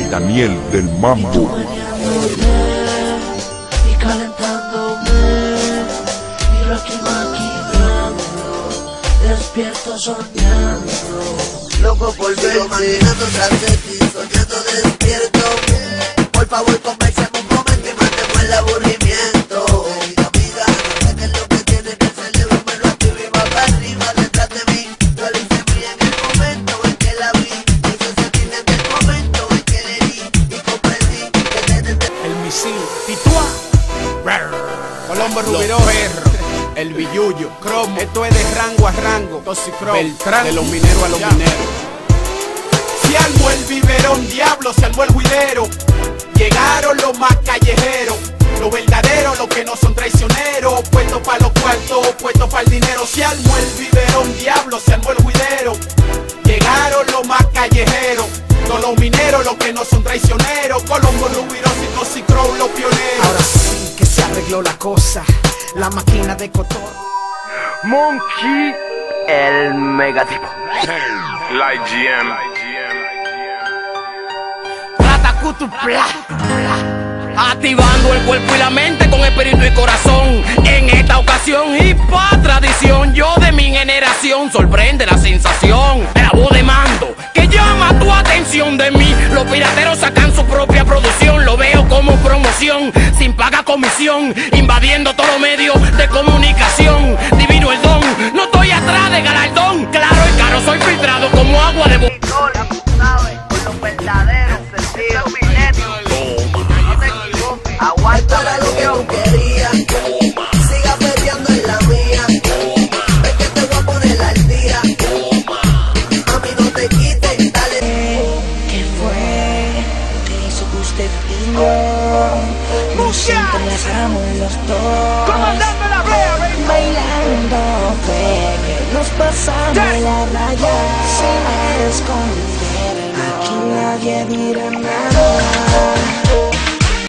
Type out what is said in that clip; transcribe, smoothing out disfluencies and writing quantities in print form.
Daniel del Mambo. Y calentándome, miro aquí maquinando, despierto soñando, loco por verte, imaginando tras de ti, soñando despierto. Por favor, convérsame un momento y mantemos el aburrimiento. Amiga, no sé qué es lo que tiene que el cerebro, me lo activa y va para arriba detrás de mí. Yo lo hice muy en el momento en que la vi, hice sentir desde el momento en que le di y comprendí que desde el misil, Tituá, Colombo Rubiró, Perro, el Billuyo, Cromo. Esto es de rango a rango, Beltrán, de los mineros a los mineros. Se armó el biberón, diablo, se armó el juidero. Llegaron los más callejeros, los verdaderos, los que no son traicioneros. Puestos para los cuartos, puestos para el dinero. Se armó el biberón, diablo, se armó el juidero. Llegaron los más callejeros, todos los mineros, los que no son traicioneros. Colombo, Rubiró, y Crow, los pioneros. Ahora sí que se arregló la cosa, la máquina de Cotor. Monkey, el megatipo. Light GM. Activando el cuerpo y la mente con espíritu y corazón. En esta ocasión y pa' tradición, yo de mi generación sorprende la sensación de la voz de mando que llama tu atención de mí. Los pirateros sacan su propia producción, lo veo como promoción, sin paga comisión, invadiendo todos los medios de comunicación. Divino el don, no estoy atrás de galardón. Claro y caro, soy filtrado como agua de con los verdaderos sentidos. No te equivoques, aguanta lo que tú querías. Siga peleando en la mía. Es que te voy a poner al día. A mí no te quites, dale. ¿Qué fue? Te hizo que usted vino. Nos entrelazamos los dos. Bailando fue que nos pasamos la raya sin esconder. Aquí nadie mira